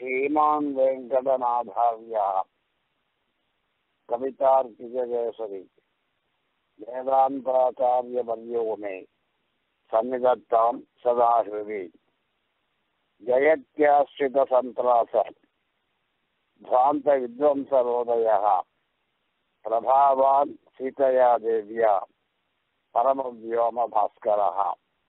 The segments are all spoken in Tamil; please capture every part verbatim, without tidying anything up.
श्रीमान वेंकटनाथार्य कवितार्किकेसरी वेदांताचार्य वर्यो मे सन्निधत्तां सदा हृदि जयत्याश्रित संत्रास भ्रांत विध्वंसरोदयः प्रभावान् सीतया देव्या परम व्योम भास्करः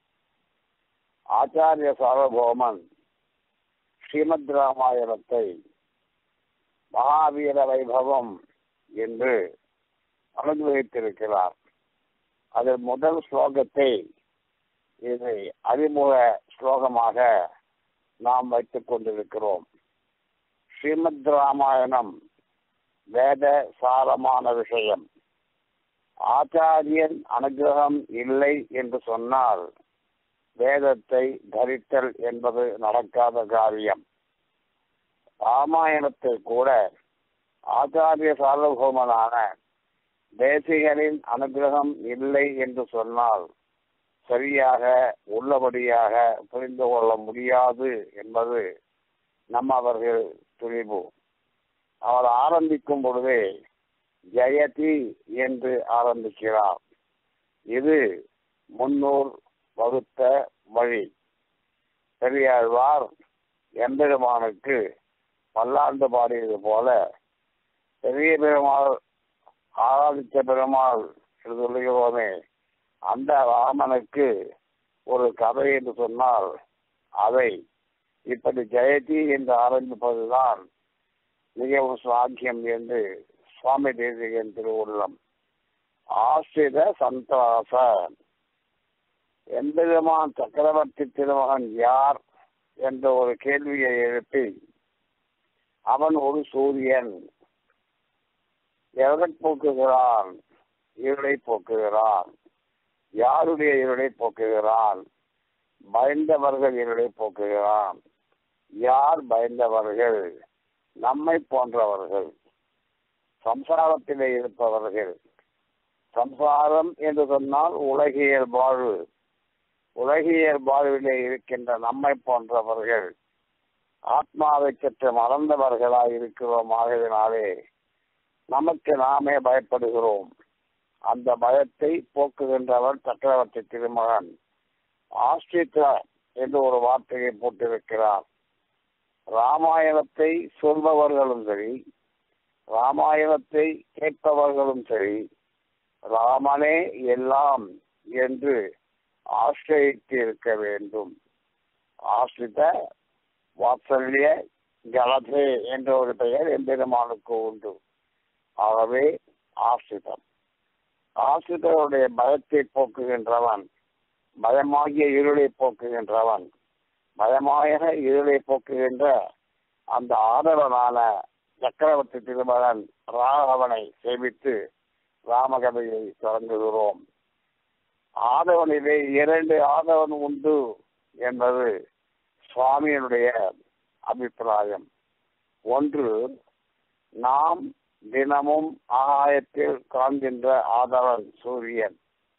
आचार्य सार्वभौमन श्रीमद् रामायणத்தை மகாவீர வைபவம் என்று அனுபவித்திருக்கிறார். அதில் முதல் ஸ்லோகத்தை இதை அறிமுக ஸ்லோகமாக நாம் வைத்துக் கொண்டிருக்கிறோம். ஸ்ரீமத் ராமாயணம் வேத சாரமான விஷயம். ஆச்சாரியன் அனுகிரகம் இல்லை என்று சொன்னால் வேதத்தை தரித்தல் என்பது நடக்காத காரியம். ராமாயணத்தை கூட ஆச்சாரிய சார்வபௌமனான தேசிகனின் அனுகிரகம் இல்லை என்று சொன்னால் சரியாக உள்ளபடியாக புரிந்து கொள்ள முடியாது என்பது நம்ம அவர்கள் துணிவு. அவர் ஆரம்பிக்கும் பொழுதே ஜெயதி என்று ஆரம்பிக்கிறார். இது முன்னூர் வகுத்த வழி. பெரியாழ்வார் எம்பெருமானுக்கு பல்லாண்டு பாடியது போல பெரிய பெருமாள் ஆராதித்த பெருமாள் என்று சொல்லுகிறோமே, அந்த ராமனுக்கு ஒரு கதை என்று சொன்னால் அதை இப்படி ஜெயதி என்று ஆரம்பிப்பதுதான் மிகவும் சாக்கியம் என்று சுவாமி தேசிகன் திருவுள்ளம். ஆசிரித சந்திராச எம்பெருமான் சக்கரவர்த்தி திருமகன் யார் என்ற ஒரு கேள்வியை எழுப்பி அவன் ஒரு சூரியன், எவரை போக்குகிறான்? இருளை போக்குகிறான். யாருடைய இருளை போக்குகிறான்? பயந்தவர்கள் இருளை போக்குகிறான். யார் பயந்தவர்கள்? நம்மை போன்றவர்கள், சம்சாரத்திலே இருப்பவர்கள். சம்சாரம் என்று சொன்னால் உலகியல் வாழ்வு. உலகியல் வாழ்விலே இருக்கின்ற நம்மை போன்றவர்கள் ஆத்மாவை சற்று மறந்தவர்களாய் இருக்கிறோம். ஆகவே நமக்கு நாமே பயப்படுகிறோம். அந்த பயத்தை போக்குகின்றவர் சக்கரவர்த்தி திருமகன். ஆஸ்ட்ரிதா என்று ஒரு வார்த்தையை போட்டிருக்கிறார். ராமாயணத்தை சொல்பவர்களும் சரி, ராமாயணத்தை கேட்பவர்களும் சரி, ராமனே எல்லாம் என்று ஆசிரியித்து இருக்க வேண்டும். ஆசிரித வாத்சல்ய ஜலதே என்ற ஒரு பெயர் எம்பெருமானுக்கு உண்டு. ஆகவே ஆசிரிதம். ஆசிரியருடைய பயத்தை போக்குகின்றவன், பயமாகிய இருளை போக்குகின்றவன், பயமாக இருளை போக்குகின்ற அந்த ஆதரவனான சக்கரவர்த்தி திருமகன் ராகவனை சேவித்து ராமகதையை தொடங்குகிறோம். ஆதவனிலே இரண்டு ஆதவன் உண்டு என்பது சுவாமியினுடைய அபிப்பிராயம். ஒன்று, நாம் தினமும் ஆகாயத்தில் காண்கின்ற ஆதவன் சூரியன்.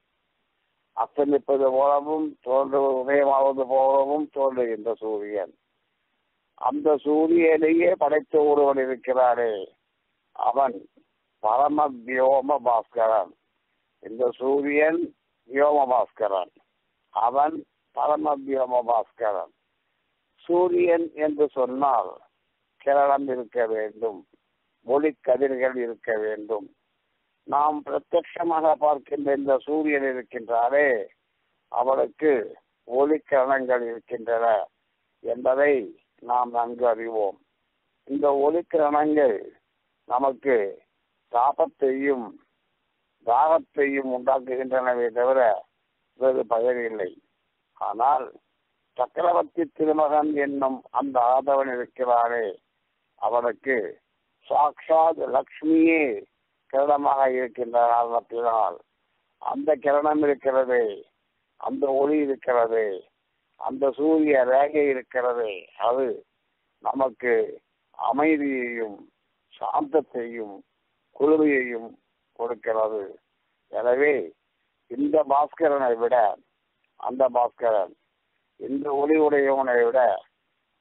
அத்தமிப்பது போலவும் தோன்று உதயமாவது போலவும் தோன்றுகின்ற சூரியன். அந்த சூரியனையே படைத்த ஒருவன் இருக்கிறாரே, அவன் பரம வியோம பாஸ்கரன். இந்த சூரியன் வியோம பாஸ்கரன், அவன் பரம வியோம பாஸ்கரன். சூரியன் என்று சொன்னால் கிரணம் இருக்க வேண்டும், ஒளி கதிர்கள் இருக்க வேண்டும். நாம் பிரத்யட்சமாக பார்க்கின்ற இந்த சூரியன் இருக்கின்றாரே, அவளுக்கு ஒளிக்கிரணங்கள் இருக்கின்றன என்பதை நாம் நன்கு அறிவோம். இந்த ஒளிக்கிரணங்கள் நமக்கு தாபத்தையும் தாகத்தையும் உண்டாக்குகின்றனவே தவிர வேறு பயனில்லை. ஆனால் சக்கரவர்த்தி திருமகன் என்னும் அந்த ஆதவன் இருக்கிறாரே, அவனுக்கு சாட்சாத் லக்ஷ்மியே கிரணமாக இருக்கின்ற காரணத்தினால் அந்த கிரணம் இருக்கிறதே, அந்த ஒளி இருக்கிறதே, அந்த சூரிய ரேகை இருக்கிறதே, அது நமக்கு அமைதியையும் சாந்தத்தையும் குளிர்வையையும் கொடுக்கிறது. எனவே இந்த பாஸ்கரனை விட அந்த பாஸ்கரன், இந்த ஒளி உடையவனை விட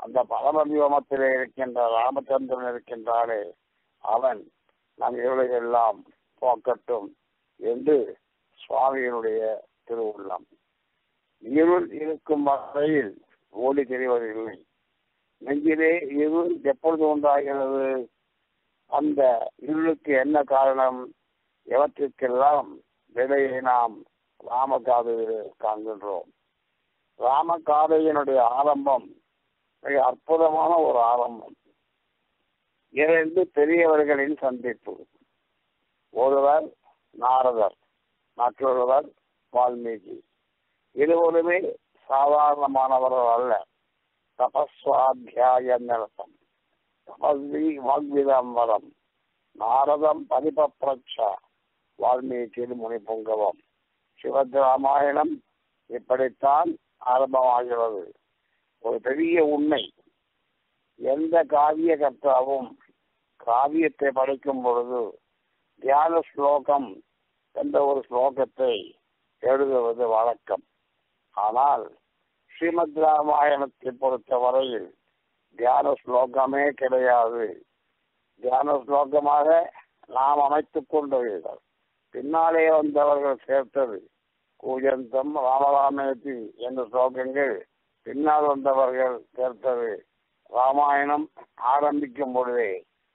அந்த பரமவியோமத்திலே இருக்கின்ற ராமச்சந்திரன் இருக்கின்றாலே அவன் நம் இருளையெல்லாம் போக்கட்டும் என்று சுவாமியினுடைய திருவுள்ளம். இருள் இருக்கும் வகையில் ஓடி தெரிவதில்லை. நெஞ்சிலே இருள் எப்பொழுது உண்டாகிறது? அந்த இருளுக்கு என்ன காரணம்? எவற்றிற்கெல்லாம் விடையை நாம் ராமகாதையில் காண்கின்றோம். ராமகாதையினுடைய ஆரம்பம் மிக அற்புதமான ஒரு ஆரம்பம். இரண்டு பெரியவர்களின் சந்திப்பு. ஒருவர் நாரதர், மற்றொருவர் வால்மீகி. இருவருமே சாதாரணமானவர்கள் அல்ல. தபஸ்வாத்தியாய நிரத்தம், தபஸ்வி வாக்விதம்பரம், நாரதம் பதிபப்ரட்சா, வால்மீகி முனிபுங்கவம். சிவத் ராமாயணம் இப்படித்தான் ஆரம்பமாகிறது. ஒரு பெரிய உண்மை, எந்த காவிய கர்த்தாவும் காவியத்தை படிக்கும் பொழுது தியான ஸ்லோகம் என்ற ஒரு ஸ்லோகத்தை எழுதுவது வழக்கம். ஆனால் ஸ்ரீமத் ராமாயணத்தை பொறுத்த வரையில் தியான ஸ்லோகமே கிடையாது. தியான ஸ்லோகமாக நாம் அமைத்துக் கொண்டவர்கள் பின்னாலே வந்தவர்கள் சேர்த்தது. கூஜந்தம் ராமராமேதி என்ற ஸ்லோகங்கள் பின்னால் வந்தவர்கள் சேர்த்தது. ராமாயணம் ஆரம்பிக்கும் பொழுதே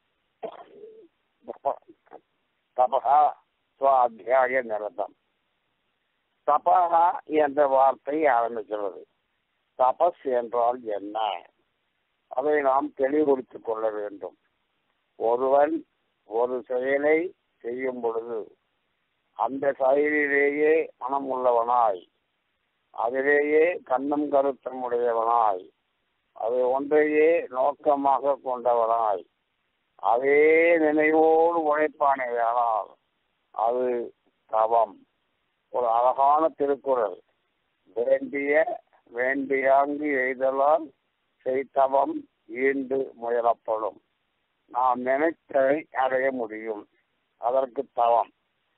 தபஹா ஸ்வாத்தியாய நிரதம், தபஹா என்ற வார்த்தை ஆரம்பிக்கிறது. தபஸ் என்றால் என்ன? அதை நாம் தெளிவுபடுத்திக் கொள்ள வேண்டும். ஒருவன் ஒரு செயலை செய்யும் பொழுது அந்த செயலிலேயே மனம் உள்ளவனாய், அதிலேயே கண்ணும் கருத்தும் உடையவனாய், அதை ஒன்றையே நோக்கமாக கொண்டவனாய், அதே நினைவோடு உழைப்பானேயானால் அது தவம். ஒரு அழகான திருக்குறள். வேண்டிய வேண்டியாங்கு எய்தலால் செய்தவம் ஈண்டு முயலப்படும். நாம் நினைத்ததை அடைய முடியும், அதற்கு தவம்.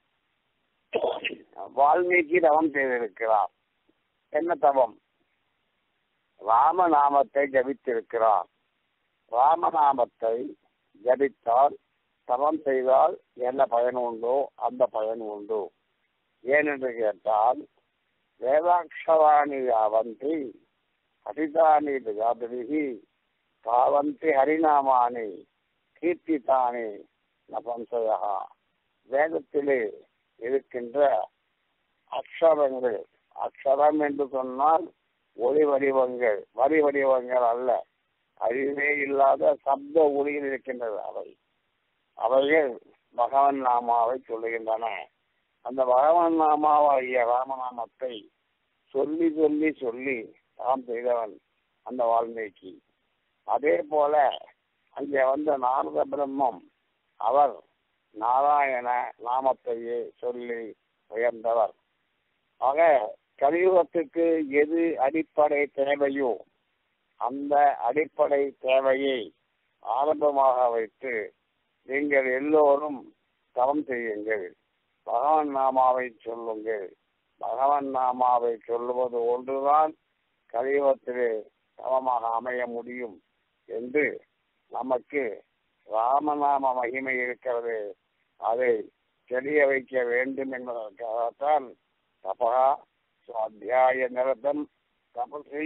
வால்மீகி தவம் செய்திருக்கிறார். என்ன தவம்? ராமநாமத்தை ஜபித்திருக்கிறார். ராமநாமத்தை ஜபித்தால், தவம் செய்தால் என்ன பயன் உண்டோ அந்த பயன் உண்டு. ஏனென்று கேட்டால், வேதாட்சராணி யாவந்தி அதிதானி ஜாபிரிகி பாவந்தி ஹரிநாமானி கீர்த்தித்தானி நபம்சயா. வேதத்திலே இருக்கின்ற அக்ஷரங்கள், அக்ஷரம் என்று சொன்னால் ஒளி வடிவங்கள், வரி வடிவங்கள் அல்ல, அறிவே இல்லாத சப்த ஒளியில் இருக்கின்றது. அவை அவைகள் பகவன் நாமாவை சொல்லுகின்றன. அந்த பகவன் நாமாவாகிய ராமநாமத்தை சொல்லி சொல்லி சொல்லி தாம் செய்தவன் அந்த வால்மீகி. அதே போல அங்கே வந்த நாரத பிரம்மம், அவர் நாராயண நாமத்தையே சொல்லி உயர்ந்தவர். ஆக கலியுகத்துக்கு எது அடிப்படை தேவையோ அந்த அடிப்படை தேவையை ஆரம்பமாக வைத்து நீங்கள் எல்லோரும் தவம் செய்யுங்கள், பகவன் நாமாவை சொல்லுங்கள். பகவன் நாமாவை சொல்லுவது ஒன்றுதான் கலியுகத்திலே தவமாக அமைய முடியும் என்று நமக்கு ராமநாம மகிமை இருக்கிறது. அதை தெரிய வைக்க வேண்டும் என்பதற்காகத்தான் தபஹா சுவாத்தியாய நிரதம், தபசி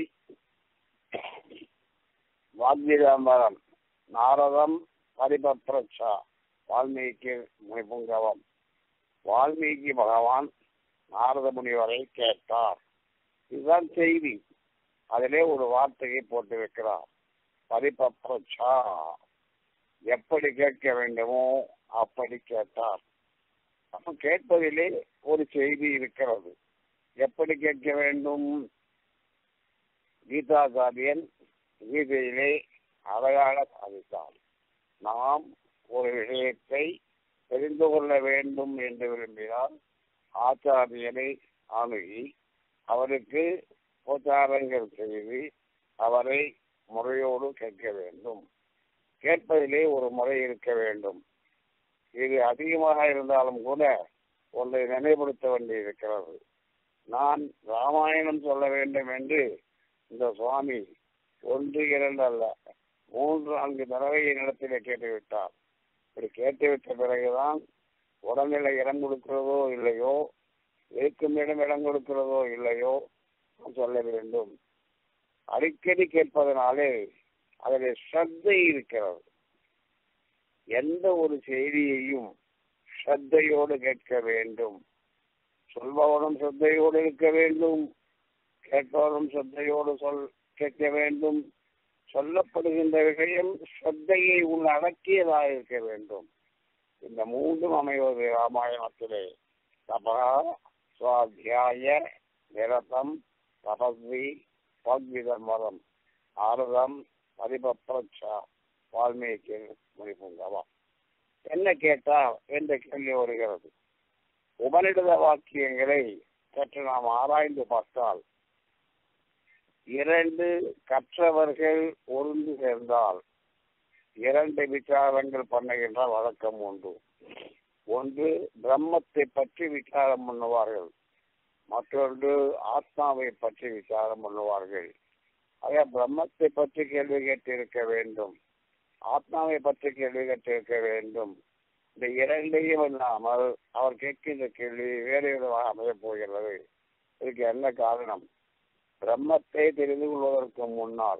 வாக்விதம்பரம், நாரதம் பரிபப்ரட்சா, வால்மீகி முனிபுங்கவம். வால்மீகி பகவான் நாரத முனிவரை கேட்டார். இதுதான் செய்தி. அதிலே ஒரு வார்த்தையை போட்டு வைக்கிறார், பரிபப்ரட்சா. எப்படி கேட்க வேண்டுமோ அப்படி கேட்டார். அப்ப கேட்பதிலே ஒரு செய்தி இருக்கிறது. எப்படி கேட்க வேண்டும்? கீதாச்சாரியன் கீதையிலே அழகாக சாதித்தார். நாம் ஒரு விஷயத்தை தெரிந்து கொள்ள வேண்டும் என்று விரும்பினால் ஆச்சாரியனை அணுகி அவருக்கு உபச்சாரங்கள் செய்து அவரை முறையோடு கேட்க வேண்டும். கேட்பதிலே ஒரு முறை இருக்க வேண்டும். இது அதிகமாக இருந்தாலும் கூட ஒன்றை நினைவுபடுத்த வேண்டி இருக்கிறது. நான் ராமாயணம் சொல்ல வேண்டும் என்று இந்த சுவாமி ஒன்று இரண்டு அல்ல, மூன்று நான்கு தடவை என்னிடத்திலே கேட்டுவிட்டார். இப்படி கேட்டுவிட்ட பிறகுதான் உடல்நிலை இடம் கொடுக்கிறதோ இல்லையோ, இருக்கும் இடம் இடம் கொடுக்கிறதோ இல்லையோ சொல்ல வேண்டும். அடிக்கடி கேட்பதனாலே அதில் ஸ்ரத்தை இருக்கிறது. எந்த ஒரு செய்தியையும் ஸ்ரத்தையோடு கேட்க வேண்டும். சொல்பவனும் ஸ்ரத்தையோடு இருக்க வேண்டும், கேட்பவனும் ஸ்ரத்தையோடு சொல் கேட்க வேண்டும். சொல்லப்படுகின்ற விஷயம் ஸ்ரத்தையை உள்ளடக்கியதாக இருக்க வேண்டும். இந்த மூன்றும் அமைவது ராமாயணத்திலே. தபா, சுவாத்தியாய, நிரதம், தபஸ்வி, பக்விதர்மதம், ஆரதம், பரிபப்ரச்சா, வால்மீகி முனிபுங்கவா. என்ன கேட்டால் என்ற கேள்வி வருகிறது. உபநிடத வாக்கியங்களை சற்று நாம் ஆராய்ந்து பார்த்தால், இரண்டு கற்றவர்கள் ஒன்று சேர்ந்தால் இரண்டு விசாரங்கள் பண்ணுகின்ற வழக்கம் உண்டு. ஒன்று பிரம்மத்தை பற்றி விசாரம் பண்ணுவார்கள், மற்றொன்று ஆத்மாவை பற்றி விசாரம் பண்ணுவார்கள். ஆக பிரம்மத்தை பற்றி கேள்வி கேட்டிருக்க வேண்டும், ஆத்மாவை பற்றி கேள்வி கேட்டிருக்க வேண்டும். இந்த இரண்டையும் இல்லாமல் அவர் கேட்கின்ற கேள்வி வேறு விதமாக அமையப் போகிறது. இதுக்கு என்ன காரணம்? பிரம்மத்தை தெரிந்து கொள்வதற்கு முன்னால்,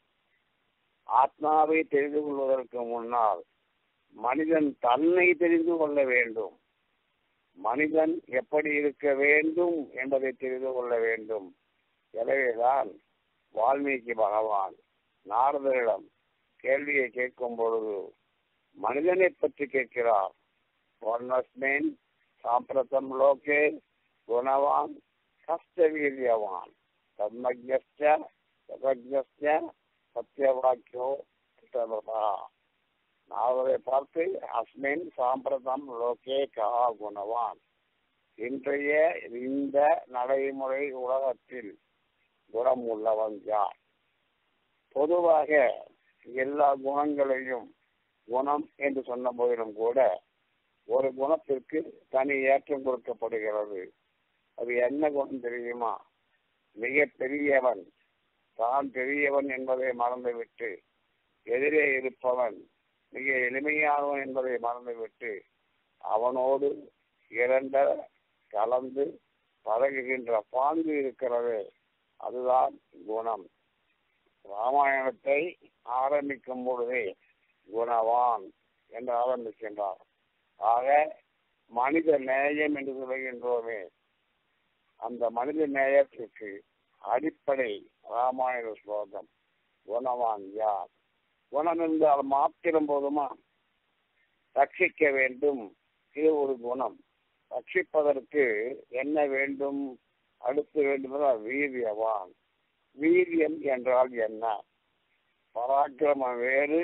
ஆத்மாவை தெரிந்து கொள்வதற்கு முன்னால் மனிதன் தன்னை தெரிந்து கொள்ள வேண்டும். மனிதன் எப்படி இருக்க வேண்டும் என்பதை தெரிந்து கொள்ள வேண்டும். எனவேதான் வால்மீகி பகவான் நாரதரிடம் கேள்வியை கேட்கும் பொழுது மனிதனை பற்றி கேட்கிறார். ஒன்னஸ்மேன் சாம்பிரதம் லோகே குணவான் கஷ்டவீரியவான் தன்மஜ்ஞஸ்ச சதஜ்ஞஸ்ச சத்யவாக்கியோ கிருஷ்ணபா. நாரதரை பார்த்து அஸ்மின் சாம்பிரதம் லோகே கா குணவான், இன்றைய இந்த நடைமுறை உலகத்தில் குணம் உள்ளவன் யார்? பொதுவாக எல்லா குணங்களையும் குணம் என்று சொன்ன போதிலும் கூட ஒரு குணத்திற்கு தனி ஏற்றம் கொடுக்கப்படுகிறது. அது என்ன குணம் தெரியுமா? மிக பெரியவன் தான் பெரியவன் என்பதை மறந்துவிட்டு எதிரே இருப்பவன் மிக எளிமையானவன் என்பதை மறந்துவிட்டு அவனோடு இரண்ட கலந்து பழகுகின்ற பாங்கு இருக்கிறது, அதுதான் குணம். ராமாயணத்தை ஆரம்பிக்கும் பொழுதே குணவான் என்று ஆரம்பிக்கின்றார். ஆக மனித நேயம் என்று சொல்கின்றோமே, அந்த மனித நேயத்திற்கு அடிப்படை ராமாயண ஸ்லோகம். குணவான் யார்? குணம் என்றால் மாத்திரம் போதுமா? ரட்சிக்க வேண்டும், இது ஒரு குணம். ரட்சிப்பதற்கு என்ன வேண்டும்? அடுத்து வேண்டுமென்றால் வீரியவான். வீரியம் என்றால் என்ன? பராக்கிரமம் வேறு,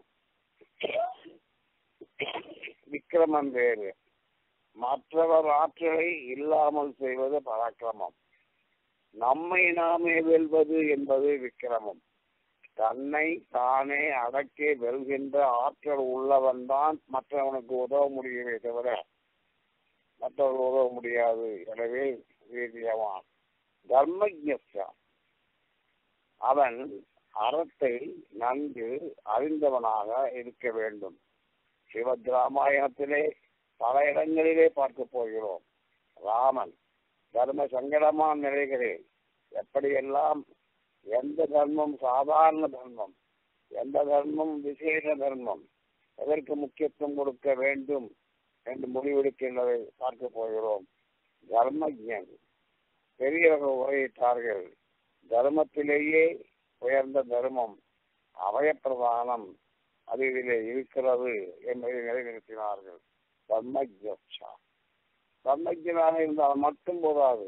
விக்கிரமம் வேறு. மற்றவர் ஆற்றலை இல்லாமல் செய்வது பராக்கிரமம். நம்மை நாமே வெல்வது என்பது விக்கிரமம். தன்னை தானே அடக்கி வெல்கின்ற ஆற்றல் உள்ளவன் தான் மற்றவனுக்கு உதவ முடியுமே தவிர மற்றவர்கள் உதவ முடியாது. எனவே வீரியவான். தர்மஜ்ஞா, அவன் அறத்தை நன்கு அறிந்தவனாக இருக்க வேண்டும். ஸ்ரீமத் ராமாயணத்திலே பல இடங்களிலே பார்க்க போகிறோம். ராமன் தர்ம சங்கடமான நிலைகளில் எப்படியெல்லாம் எந்த தர்மம் சாதாரண தர்மம், எந்த தர்மம் விசேஷ தர்மம், எதற்கு முக்கியத்துவம் கொடுக்க வேண்டும் என்று முடிவெடுக்கின்றதை பார்க்க போகிறோம். தர்மஜன் பெரியவர்கள் உரையிட்டார்கள், தர்மத்திலேயே உயர்ந்த தர்மம் அபயப்பிரதானம் அது இதிலே இருக்கிறது என்பதை நிலைநிறுத்தினார்கள். தர்மஜா, தர்மஜனாக இருந்தால் மட்டும் போதாது.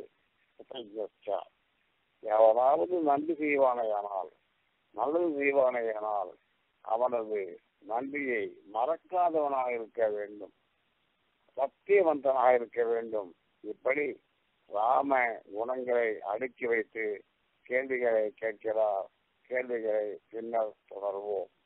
எவராவது நன்றி செய்வானையானால், நல்லது செய்வானையானால் அவனது நன்றியை மறக்காதவனாக இருக்க வேண்டும், சத்தியவந்தனாக இருக்க வேண்டும். இப்படி ராம குணங்களை அடுக்கி வைத்து கேள்விகளை கேட்கிறார். கேள்விகளை பின்னர் தொடர்வோம்.